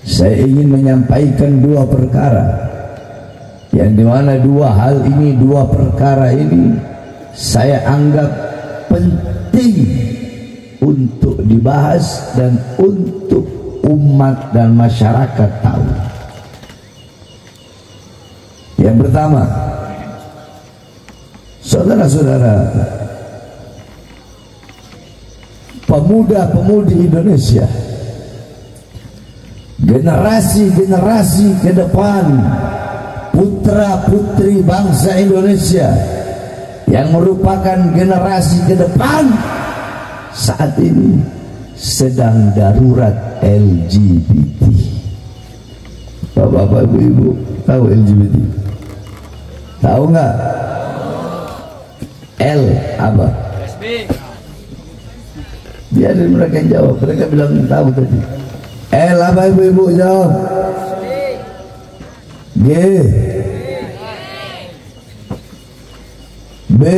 saya ingin menyampaikan dua perkara, yang dimana dua hal ini, dua perkara ini saya anggap penting untuk dibahas dan untuk umat dan masyarakat tahu. Yang pertama, saudara-saudara, pemuda-pemudi Indonesia, generasi-generasi ke depan, putra-putri bangsa Indonesia yang merupakan generasi ke depan, saat ini sedang darurat LGBT. Bapak-bapak, ibu-ibu tahu LGBT? Tahu nggak? L apa? Biarin mereka jawab, mereka bilang tahu tadi. L apa, ibu-ibu jawab? G, B,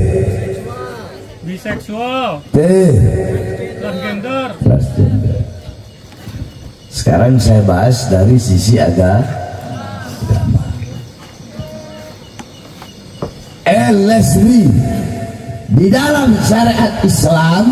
biseksual, T, transgender. Sekarang saya bahas dari sisi agama. Lesbi di dalam syariat Islam,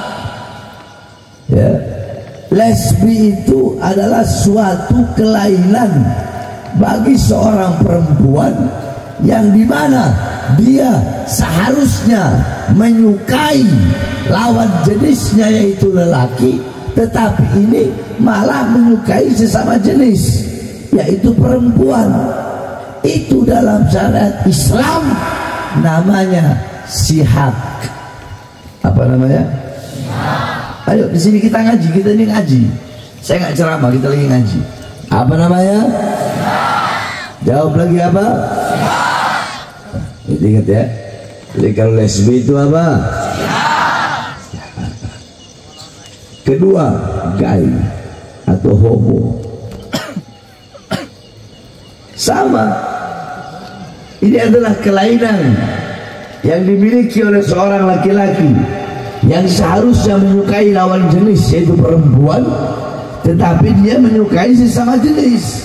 ya, lesbi itu adalah suatu kelainan bagi seorang perempuan yang dimana dia seharusnya menyukai lawan jenisnya yaitu lelaki, tetapi ini malah menyukai sesama jenis yaitu perempuan. Itu dalam syariat Islam namanya sihak. Apa namanya? Ayo di sini kita ngaji, kita ini ngaji. Saya nggak ceramah, kita lagi ngaji. Apa namanya? Jawab lagi apa? Ingat ya. Jadi kalau lesbi itu apa? Kedua, gay atau homo. Sama. Ini adalah kelainan yang dimiliki oleh seorang laki-laki yang seharusnya menyukai lawan jenis yaitu perempuan, tetapi dia menyukai sesama jenis.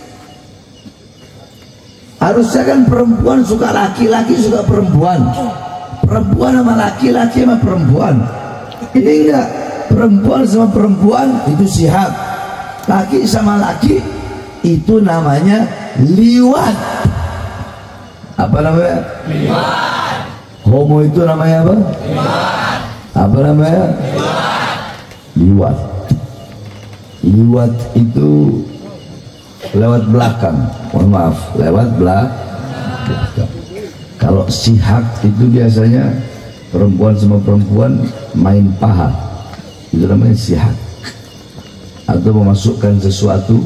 Harusnya kan perempuan suka laki, laki suka perempuan, perempuan sama laki, laki sama perempuan. Ini enggak, perempuan sama perempuan itu sihak, laki sama laki itu namanya liwat. Apa namanya? Liwat. Homo itu namanya apa? Liwat. Apa namanya? Liwat. Liwat itu lewat belakang. Mohon maaf, lewat belakang. Kalau sihak itu biasanya perempuan sama perempuan main paha, itu namanya sihak. Atau memasukkan sesuatu.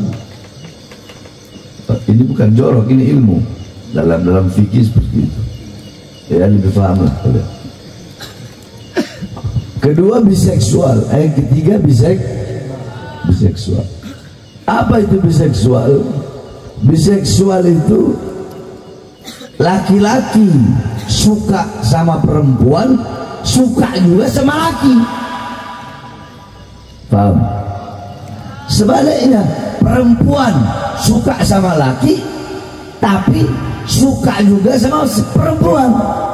Ini bukan jorok, ini ilmu. Dalam fikih seperti itu. Ya, lebih paham lah. Kedua, biseksual. Yang ketiga, biseksual. Apa itu biseksual? Biseksual itu laki-laki suka sama perempuan, suka juga sama laki. Paham? Sebaliknya, perempuan suka sama laki, tapi suka juga sama perempuan.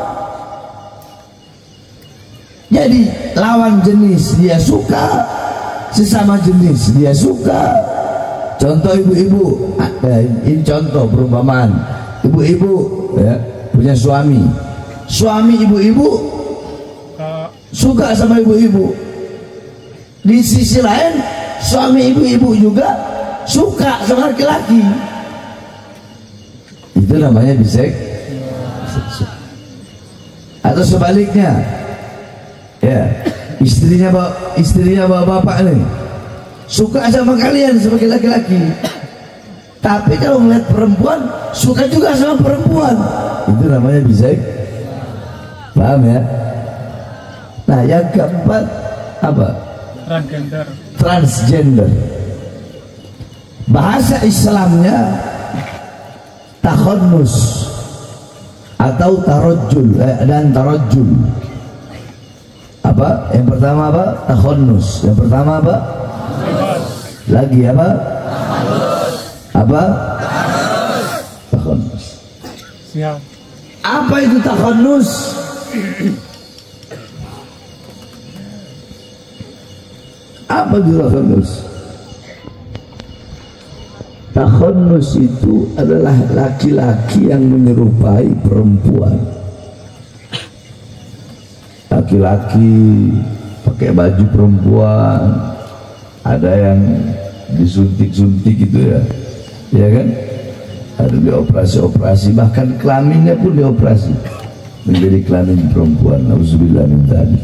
Jadi lawan jenis dia suka, sesama jenis dia suka. Contoh ibu-ibu, ini contoh perumpamaan. Ibu-ibu ya, punya suami, suami ibu-ibu suka sama ibu-ibu. Di sisi lain suami ibu-ibu juga suka sama laki-laki. Itu namanya biseksual. Atau sebaliknya, ya, istrinya bapak nih suka sama kalian sebagai laki-laki, tapi kalau melihat perempuan suka juga sama perempuan, itu namanya biseksual. Paham ya? Nah, yang keempat apa? Transgender. Bahasa Islamnya takhannus atau tarajjul dan tarajjul. Apa? Yang pertama apa? Takhannus. Yang pertama apa? Lagi apa? Apa? Takhannus. Siap. Apa itu takhannus? Apa itu takhannus? Takhannus itu adalah laki-laki yang menyerupai perempuan. Laki-laki pakai baju perempuan, ada yang disuntik-suntik gitu ya, ya kan? Ada dioperasi-operasi, bahkan kelaminnya pun dioperasi menjadi kelamin perempuan. Nauzubillah min dzalik.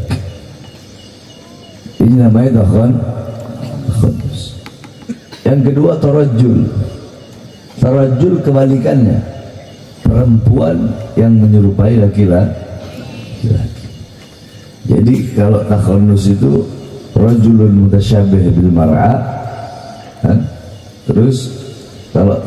Ini namanya takhannus. Yang kedua tarajjul. Tarajjul kebalikannya, perempuan yang menyerupai laki-laki. Jadi kalau takhannus itu rajulun mutasyabih bil mar'a, terus kalau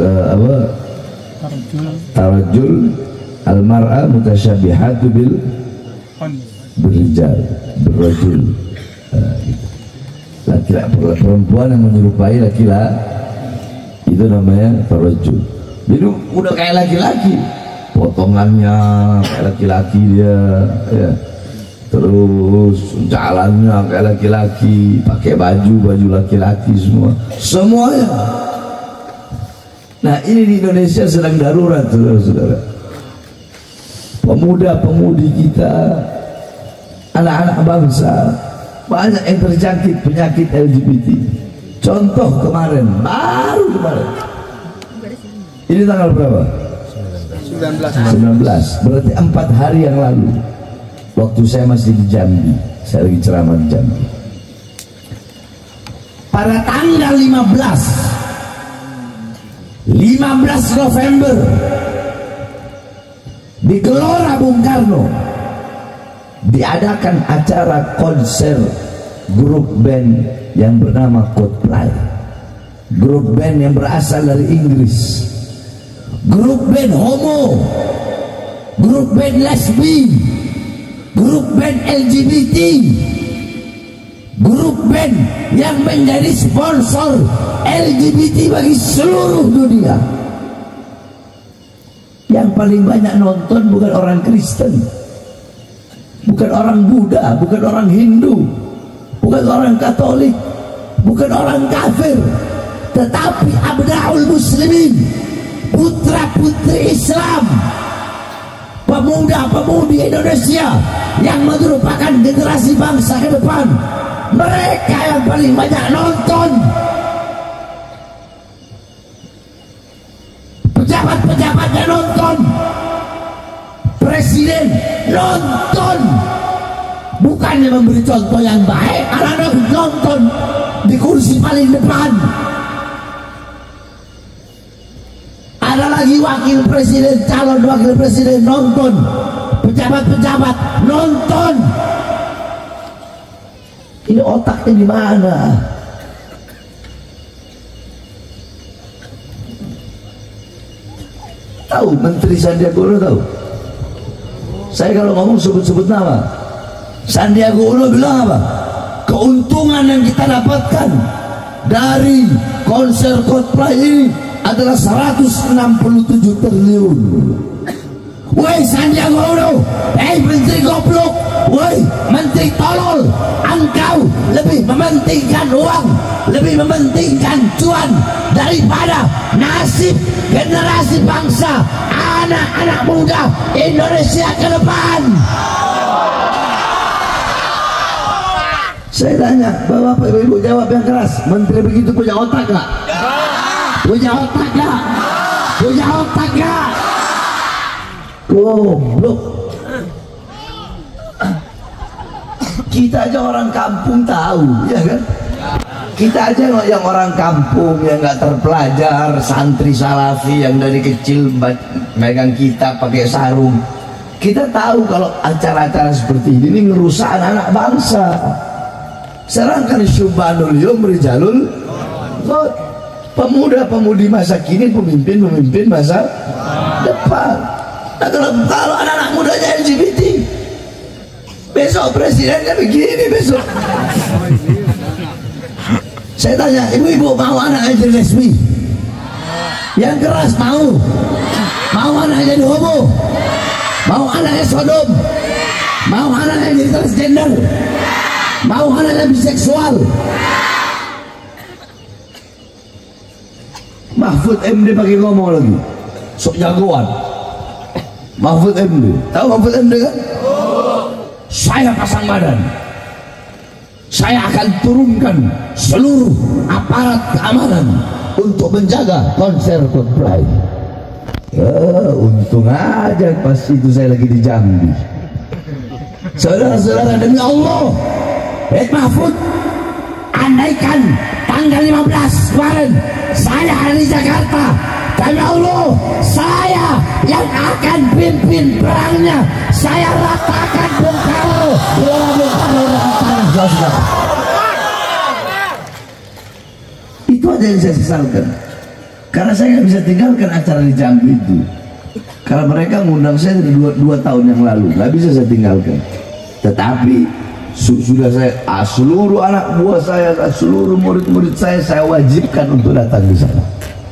tarajjul al mar'a mutasyabihatu bil rijal, berrajul, laki-laki perempuan yang menyerupai laki-laki, itu namanya tarajjul. Jadi udah kayak laki-laki, potongannya kayak laki-laki dia, ya. Terus jalannya kayak laki-laki, pakai baju laki-laki semuanya. Nah, ini di Indonesia sedang darurat, saudara-saudara. Pemuda-pemudi kita, anak-anak bangsa, banyak yang terjangkit penyakit LGBT. Contoh kemarin, baru kemarin. Ini tanggal berapa? 19. Berarti 4 hari yang lalu. Waktu saya masih di Jambi, saya lagi ceramah di Jambi. Pada tanggal 15 November di Gelora Bung Karno diadakan acara konser grup band yang bernama Coldplay. Grup band yang berasal dari Inggris. Grup band homo, grup band lesbi, grup band LGBT, grup band yang menjadi sponsor LGBT bagi seluruh dunia. Yang paling banyak nonton bukan orang Kristen, bukan orang Buddha, bukan orang Hindu, bukan orang Katolik, bukan orang kafir, tetapi abnaul muslimin, putra-putri Islam, pemuda-pemudi Indonesia yang merupakan generasi bangsa ke depan. Mereka yang paling banyak nonton. Pejabat-pejabatnya nonton, presiden nonton. Bukannya memberi contoh yang baik, anak-anak nonton di kursi paling depan. Ada lagi wakil presiden, calon wakil presiden nonton, pejabat-pejabat nonton. Ini otaknya di mana? Tahu Menteri Sandiaga Uno tahu? Saya kalau ngomong sebut-sebut nama. Sandiaga Uno bilang apa? Keuntungan yang kita dapatkan dari konser Coldplay ini adalah 167 triliun. Woi Sandiaga Uno, Menteri goblok, woi Menteri tolol, engkau lebih mementingkan uang, lebih mementingkan cuan daripada nasib generasi bangsa, anak-anak muda Indonesia ke depan. Saya tanya, Bapak Ibu jawab yang keras. Menteri begitu punya otak gak? Punya otak gak? Punya otak gak? Goblok. Kita aja orang kampung tahu, ya kan? Kita aja yang orang kampung yang nggak terpelajar, santri salafi yang dari kecil megang kitab pakai sarung, kita tahu kalau acara-acara seperti ini ngerusak anak-anak bangsa. Sedangkan syubhanul yum rijalul ghad, pemuda-pemudi masa kini, pemimpin-pemimpin masa depan. Nah, kalau anak-anak mudanya LGBT, besok presidennya begini besok. Saya tanya, ibu-ibu mau anak jadi lesbi? Yang keras mau anaknya jadi homo, mau anaknya sodom, mau anaknya jadi transgender, mau anaknya biseksual. Mahfud MD pakai ngomong lagi, sok jagoan. Mahfud MD, tahu Mahfud MD kan? Saya pasang badan, saya akan turunkan seluruh aparat keamanan untuk menjaga konser Coldplay. Untung aja pas itu saya lagi di Jambi. Saudara-saudara, demi Allah, Mahfud, andaikan tanggal 15 kemarin saya ada di Jakarta, demi Allah, saya yang akan pimpin perangnya. Saya ratakan Bung Karno. Itu aja yang saya sesalkan, karena saya nggak bisa tinggalkan acara di Jambi itu, karena mereka mengundang saya dari 2 tahun yang lalu, nggak bisa saya tinggalkan. Tetapi sudah saya seluruh anak buah saya, seluruh murid-murid saya wajibkan untuk datang di sana.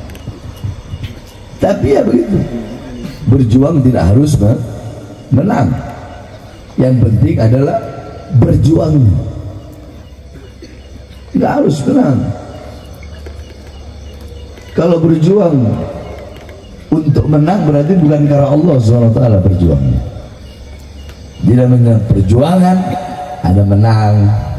Tapi ya begitu, berjuang tidak harus menang, yang penting adalah berjuang, nggak harus menang. Kalau berjuang untuk menang berarti bukan karena Allah SWT berjuangnya. Tidak menang perjuangan, ada menang,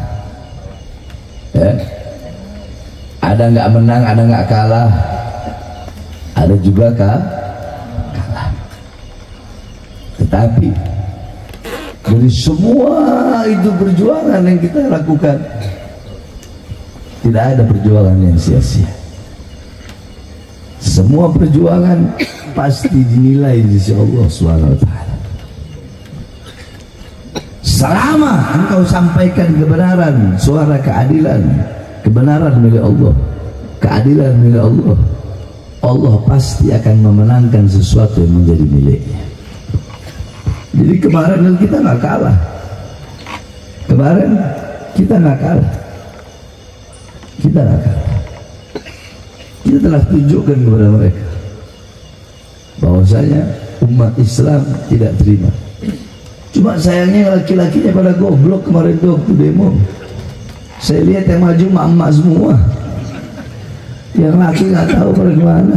ya. Ada nggak menang, ada nggak kalah, ada juga kalah. Tetapi dari semua itu perjuangan yang kita lakukan, tidak ada perjuangan yang sia-sia. Semua perjuangan pasti dinilai di sisi Allah SWT. Selama engkau sampaikan kebenaran, suara keadilan, kebenaran milik Allah, keadilan milik Allah, Allah pasti akan memenangkan sesuatu yang menjadi miliknya. Jadi kemarin kita nggak kalah, kemarin kita nggak kalah, kita nggak kalah. Kita telah tunjukkan kepada mereka bahwasanya umat Islam tidak terima. Cuma sayangnya laki-lakinya pada goblok kemarin tuh waktu demo. Saya lihat yang maju emak-emak semua, yang laki nggak tahu pada kemana.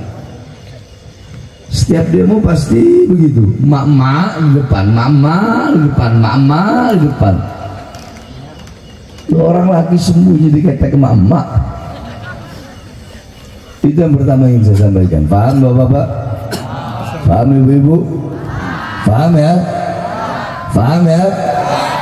Setiap demo pasti begitu, emak-emak di depan, mama di depan, mama di depan. Orang laki sembunyi di ketek emak-emak. Itu yang pertama yang saya sampaikan. Paham bapak-bapak? Paham ibu-ibu? Paham ya? Paham ya?